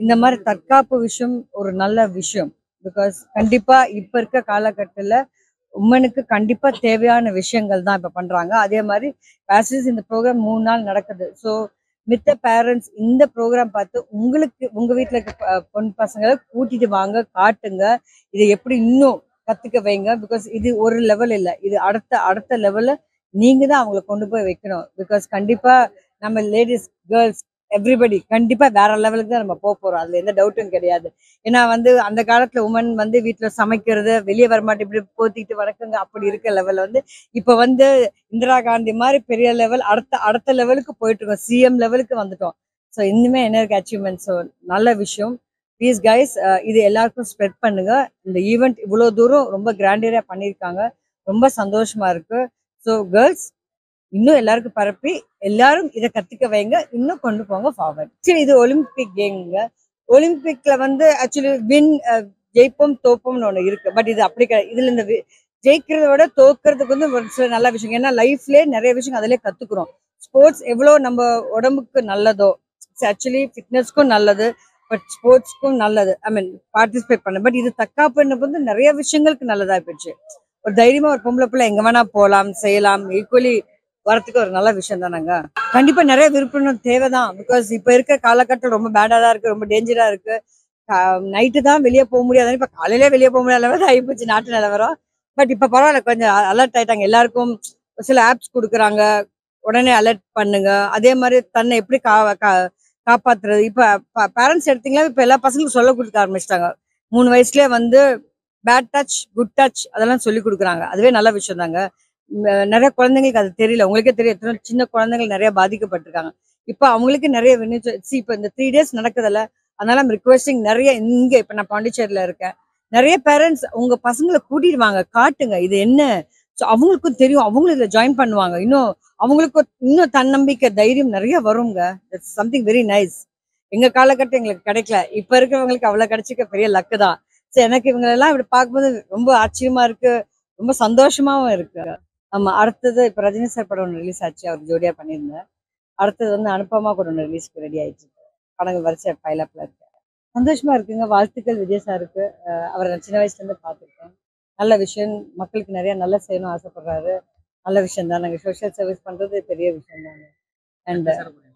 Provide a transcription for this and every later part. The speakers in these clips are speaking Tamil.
இந்த மாதிரி தற்காப்பு விஷயம் ஒரு நல்ல விஷயம். பிகாஸ் கண்டிப்பா இப்ப இருக்க காலகட்டத்துல உமனுக்கு கண்டிப்பா தேவையான விஷயங்கள் தான் இப்ப பண்றாங்க. அதே மாதிரி பேசஸ் இந்த ப்ரோக்ராம் 3 நாள் நடக்குது. ஸோ மித்த பேரண்ட்ஸ் இந்த ப்ரோக்ராம் பார்த்து உங்களுக்கு உங்க வீட்டில் இருக்க பொன் பசங்களை கூட்டிட்டு வாங்க, காட்டுங்க. இதை எப்படி இன்னும் கத்துக்க வைங்க. பிகாஸ் இது ஒரு லெவல் இல்லை, இது அடுத்த அடுத்த லெவல்ல நீங்க தான் அவங்கள கொண்டு போய் வைக்கணும். பிகாஸ் கண்டிப்பா நம்ம லேடிஸ் கேர்ள்ஸ் எவ்ரிபடி கண்டிப்பா வேற லெவலுக்கு தான் நம்ம போக போறோம். அதுல எந்த டவுட்டும் கிடையாது. ஏன்னா அந்த காலத்துல உமன் வீட்டுல சமைக்கிறது, வெளியே வரமாட்டேன் இப்படி போத்திட்டு வணக்கங்க அப்படி இருக்க லெவல் இப்ப இந்திரா காந்தி மாதிரி பெரிய லெவல் அடுத்த அடுத்த லெவலுக்கு போயிட்டு இருக்கோம். சிஎம் லெவலுக்கு வந்துட்டோம். ஸோ இன்னுமே என்ன இருக்கு அச்சீவ்மெண்ட். ஸோ நல்ல விஷயம். ப்ளீஸ் கைஸ், இது எல்லாருக்கும் ஸ்ப்ரெட் பண்ணுங்க. இந்த ஈவெண்ட் இவ்வளவு தூரம் ரொம்ப கிராண்டியரா பண்ணியிருக்காங்க. ரொம்ப சந்தோஷமா இருக்கு. ஸோ கேர்ள்ஸ் இன்னும் எல்லாருக்கும் பரப்பி எல்லாரும் இதை கத்துக்க வைங்க, இன்னும் கொண்டு போங்க ஃபார்வர்ட். சரி, இது ஒலிம்பிக் கேம்ங்க. ஒலிம்பிக்ல ஆக்சுவலி ஜெயிப்போம் தோப்போம்னு ஒண்ணு இருக்கு. பட் இது அப்படி கிடையாது. இதுல இந்த ஜெயிக்கிறத விட தோக்கிறதுக்கு ஒரு சில நல்ல விஷயம். ஏன்னா லைஃப்லயே நிறைய விஷயம் அதிலே கத்துக்கிறோம். ஸ்போர்ட்ஸ் எவ்வளவு நம்ம உடம்புக்கு நல்லதோ, ஆக்சுவலி ஃபிட்னஸ்க்கும் நல்லது, பட் ஸ்போர்ட்ஸ்க்கும் நல்லது. ஐ மீன் பார்ட்டிசிபேட் பண்ண. பட் இது தற்காப்பு நிறைய விஷயங்களுக்கு நல்லதா போயிடுச்சு. ஒரு தைரியமா ஒரு பொம்பளை பிள்ளை எங்க வேணா போகலாம், செய்யலாம். ஈக்குவலி வரத்துக்கு ஒரு நல்ல விஷயம் தானங்க. கண்டிப்பா நிறைய விருப்பம் தேவைதான். பிகாஸ் இப்ப இருக்க காலகட்டம் ரொம்ப பேடா தான் இருக்கு, ரொம்ப டேஞ்சரா இருக்கு. நைட்டு தான் வெளியே போக முடியாது, இப்ப காலையிலே வெளியே போக முடியாத ஆகிப்போச்சு நாட்டு நிலவரம். பட் இப்ப பரவாயில்ல, கொஞ்சம் அலர்ட் ஆயிட்டாங்க. எல்லாருக்கும் சில ஆப்ஸ் கொடுக்குறாங்க, உடனே அலர்ட் பண்ணுங்க. அதே மாதிரி தன்னை எப்படி காப்பாத்துறது. இப்ப பேரண்ட்ஸ் எடுத்தீங்களா, இப்ப எல்லா பசங்களுக்கும் சொல்ல கொடுக்க ஆரம்பிச்சிட்டாங்க. 3 வயசுலயே பேட் டச் குட் டச் அதெல்லாம் சொல்லி கொடுக்குறாங்க. அதுவே நல்ல விஷயம் தாங்க. நிறைய குழந்தைங்களுக்கு அது தெரியல. உங்களுக்கே தெரியும், எத்தனை சின்ன குழந்தைகள் நிறைய பாதிக்கப்பட்டிருக்காங்க. இப்ப அவங்களுக்கு நிறைய இப்ப இந்த 3 days நடக்குதுல்ல, அதனால ரிக்வெஸ்டிங் நிறைய. இப்ப நான் பாண்டிச்சேரியில இருக்கேன். நிறைய பேரண்ட்ஸ் உங்க பசங்களை கூட்டிட்டு வாங்க, காட்டுங்க இது என்ன. அவங்களுக்கும் தெரியும், அவங்களும் இதுல ஜாயின் பண்ணுவாங்க. அவங்களுக்கு இன்னும் தன்னம்பிக்கை தைரியம் நிறைய வருங்க. Something very nice. எங்க காலகட்டம் எங்களுக்கு கிடைக்கல, இப்ப இருக்கிறவங்களுக்கு அவ்வளவு கிடைச்சிக்க பெரிய லக்கு தான். எனக்கு இவங்களெல்லாம் இப்படி பார்க்கும்போது ரொம்ப ஆச்சரியமா இருக்கு, ரொம்ப சந்தோஷமாவும் இருக்கு. ஆமா, அடுத்தது இப்ப ரஜினி சார் படம் ஒன்று ரிலீஸ் ஆச்சு, அவர் ஜோடியா பண்ணியிருந்தேன். அடுத்தது அனுப்பமா கூட ஒன்று ரிலீஸ்க்கு ரெடி ஆயிடுச்சு. படங்கள் வரிசை பைலப்ல இருக்கு. சந்தோஷமா இருக்குங்க. வாழ்த்துக்கள் விஜய் சாருக்கு. அவரை நான் சின்ன வயசுல இருந்து பார்த்துருக்கேன். நல்ல விஷயம். மக்களுக்கு நிறைய நல்ல செய்யணும் ஆசைப்படுறாரு. நல்ல விஷயம் தான். நாங்கள் சோஷியல் சர்வீஸ் பண்றது பெரிய விஷயம் தாங்க. அண்ட்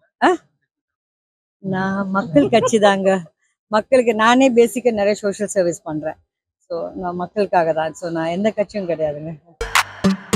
நான் மக்கள் கட்சி தாங்க. மக்களுக்கு நானே பேசிக்கா நிறைய சோஷியல் சர்வீஸ் பண்றேன். ஸோ நான் மக்களுக்காக தான். ஸோ நான் எந்த கட்சியும் கிடையாதுங்க.